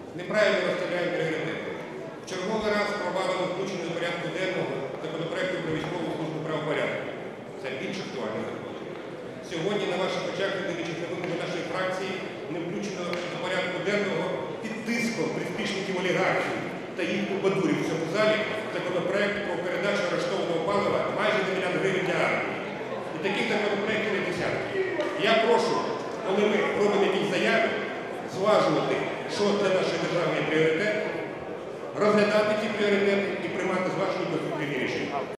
неправильно розставляємо пріоритети. В черговий раз провалено включення до порядку денного законопроекту про військову службу правопорядку. Це більш актуальне закон. Сьогодні на ваших очах, дивлячись на вимоги нашої фракції, не включено до порядку денного під тиском приспішників олігархів та їх трубадурів в цьому залі законопроект про передачу арештованого палива майже на мільярд гривень для армії. І таких законопроектів не десятки. Я прошу, коли ми робимо якісь заяви, зважувати, що для нашої держави є пріоритет, розглядати ці пріоритети і приймати зважені конструктивні рішення.